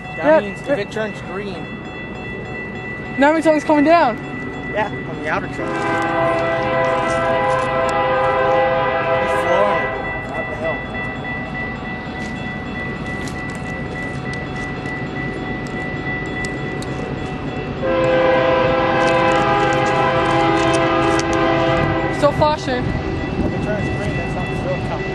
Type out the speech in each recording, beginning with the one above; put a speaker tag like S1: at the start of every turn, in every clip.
S1: That means if it turns green.
S2: That means something's coming down.
S1: Yeah, on the outer track. It's flooring it up the hill.
S2: Still flashing.
S1: If it turns green, then something's still coming.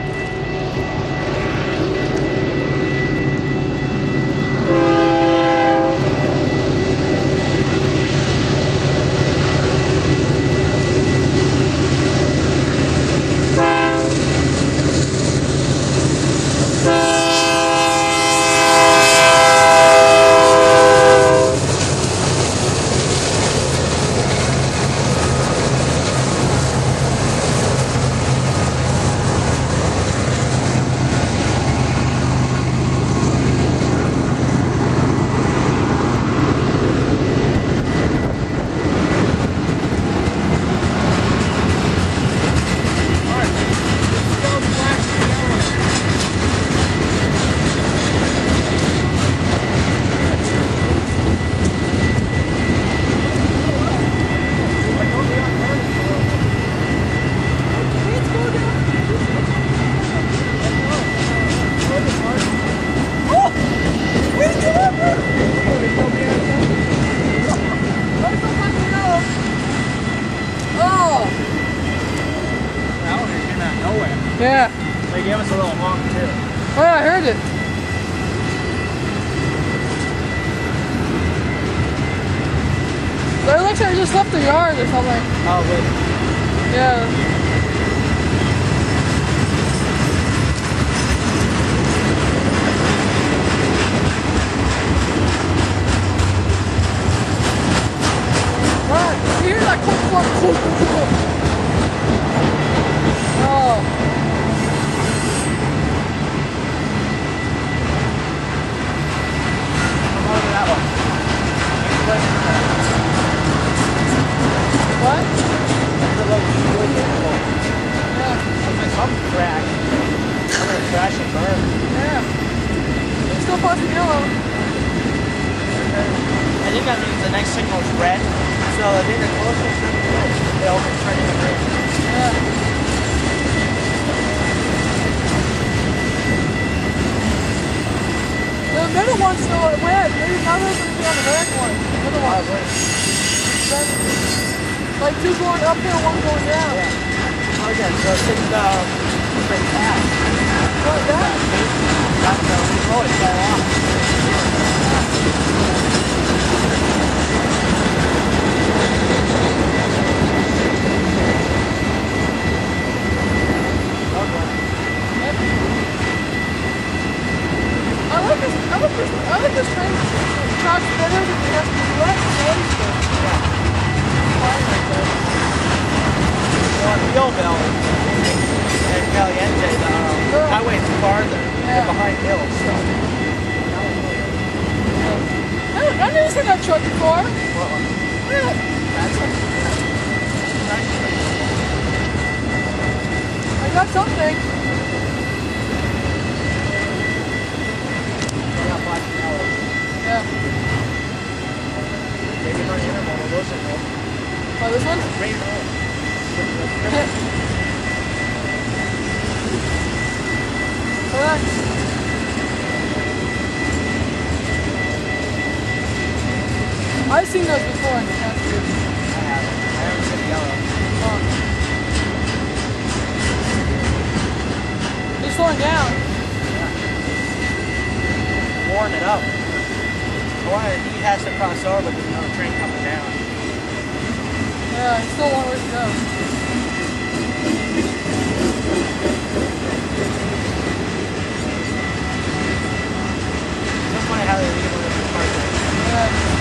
S2: Yeah.
S1: They gave us a little honk too.
S2: Oh yeah, I heard it. It looks like I just left the yard or something.
S1: Probably.
S2: Yeah. You hear that click. Oh. What?
S1: Some crack. I'm gonna crash and burn.
S2: Yeah. It's still flashing yellow.
S1: I think that means the next signal is red. So I think the closer to the red, they'll be turning to green.
S2: Yeah. The middle one's still red. Maybe now they're going to be on the red one. The middle one. Like two going uphill, one going down.
S1: Yeah. Oh yeah, so it's pretty fast.
S2: What, that?
S1: That's the remote, it fell off.
S2: I like this train. It tracks better than the rest of the US.
S1: Yeah.
S2: Fine right there.
S1: On Gilville and Caliente, the highway's farther. They're behind hills, so.
S2: I've never seen that truck before.
S1: What one?
S2: Look at it. I got something. Yeah.
S1: Maybe not intermodal, those are cool.
S2: Oh, this one?
S1: Great road.
S2: Correct. I've seen those before in the past year.
S1: I haven't seen yellow.
S2: Oh. They're slowing down.
S1: Warm it up. He has to cross over, but there's another train coming down.
S2: Yeah, it's still a long way to go.
S1: It's funny how they leave it with the car there.
S2: Yeah.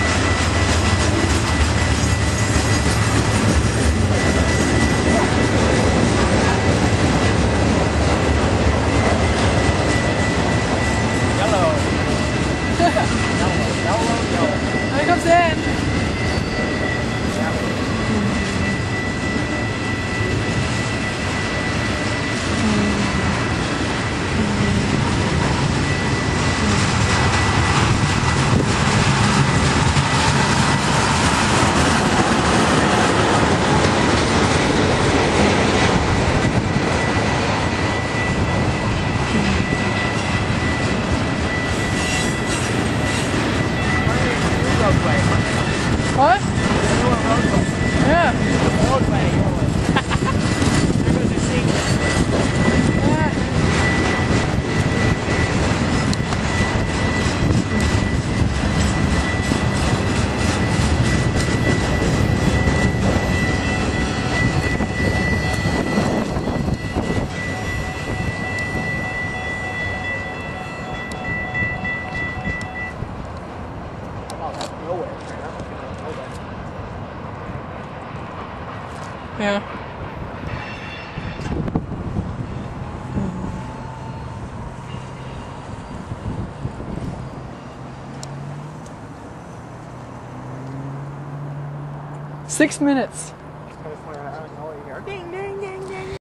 S2: There he comes in. What?
S1: I know what road was.
S2: Yeah.
S1: Road way. There goes your secret.
S2: Yeah.
S1: Oh, that's nowhere. I'm not gonna go nowhere.
S2: Yeah. $6 minutes.